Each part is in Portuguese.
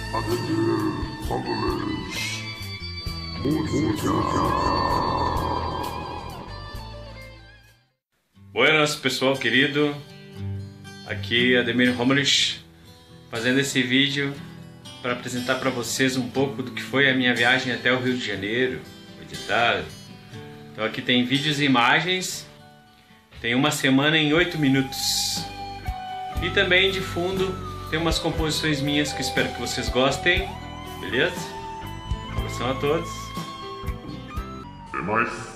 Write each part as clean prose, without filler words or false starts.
Ademir Robles. Música. Buenas, pessoal querido. Aqui Ademir Robles fazendo esse vídeo para apresentar para vocês um pouco do que foi a minha viagem até o Rio de Janeiro, editado. Então aqui tem vídeos e imagens. Tem uma semana em 8 minutos. E também de fundo tem umas composições minhas que espero que vocês gostem. Beleza? Um abração a todos. Até mais.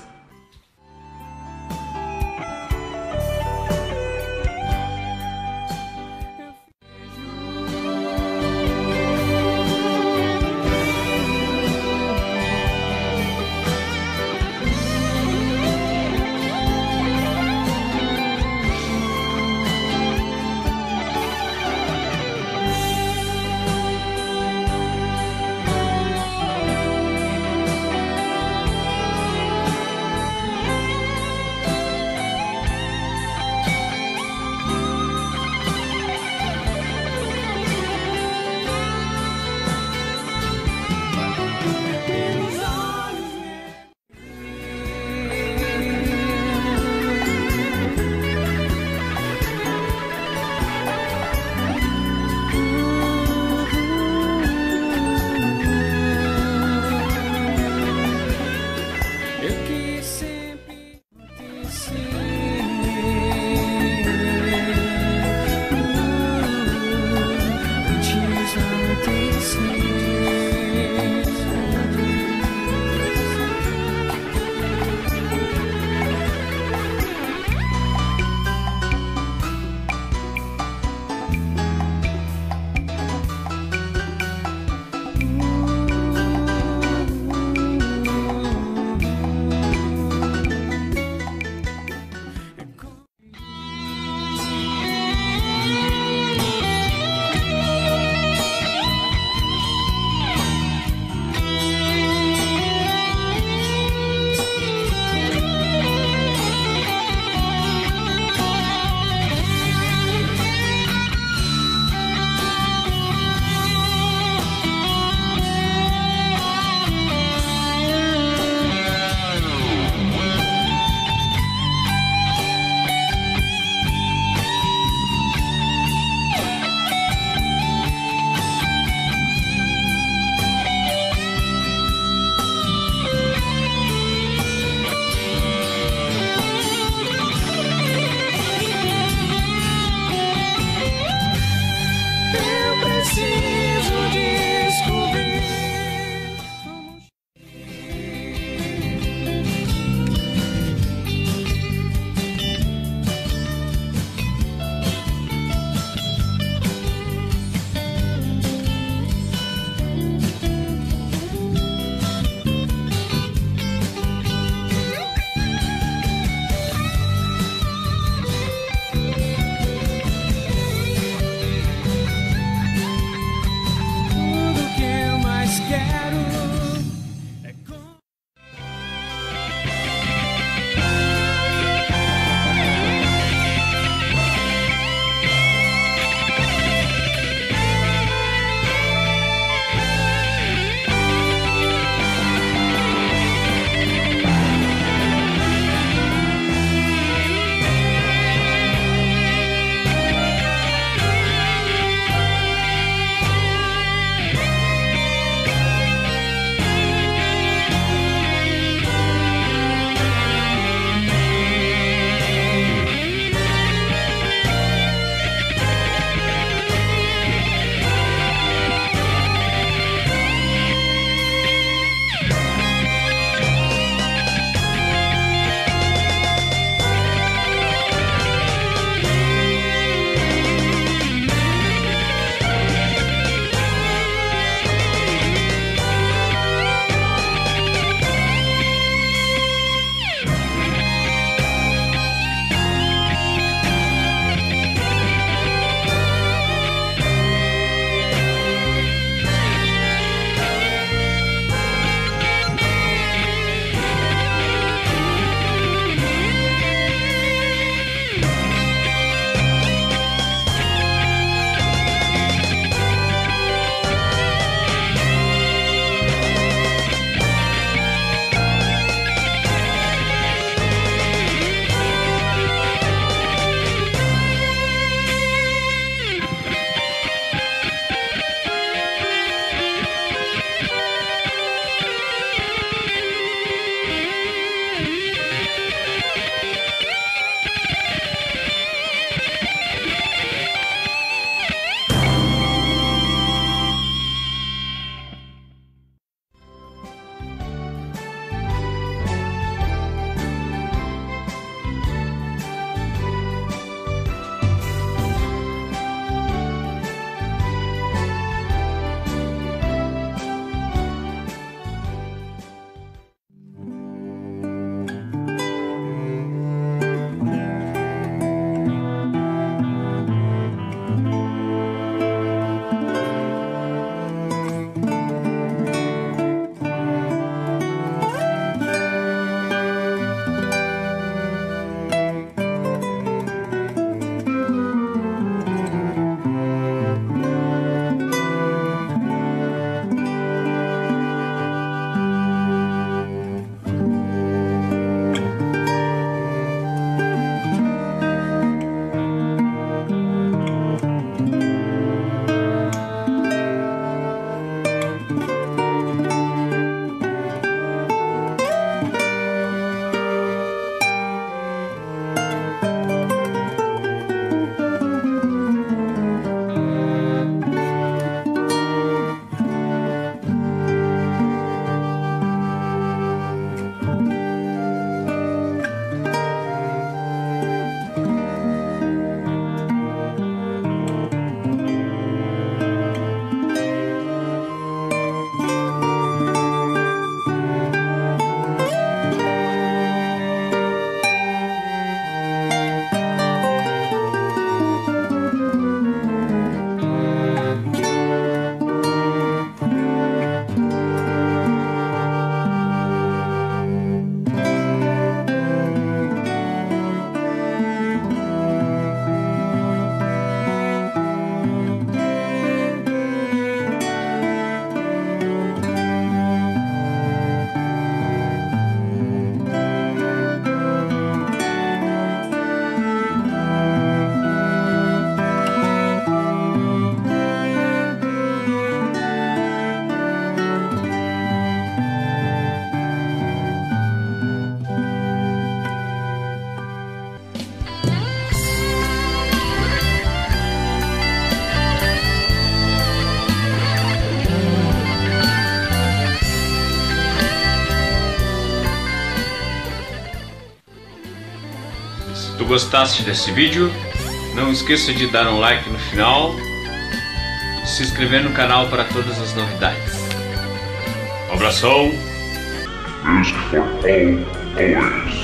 gostaste desse vídeo, não esqueça de dar um like no final, se inscrever no canal para todas as novidades. Um abração! Music for all, always.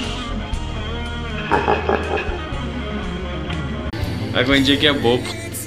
Aguardei que é bobo.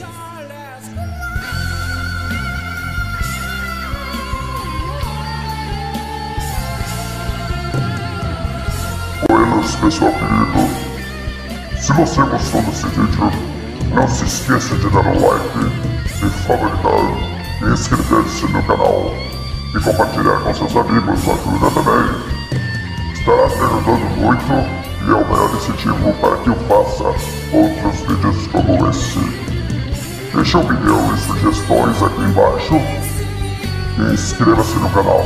Buenas, pessoal querido. Se você gostou desse vídeo, não se esqueça de dar um like, de favoritar e inscrever-se no canal. E compartilhar com seus amigos ajuda também. Estará me ajudando muito e é o melhor incentivo para que eu faça outros vídeos como esse. Deixe um opinião e sugestões aqui embaixo e inscreva-se no canal.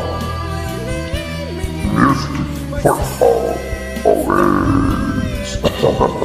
Music for all, always.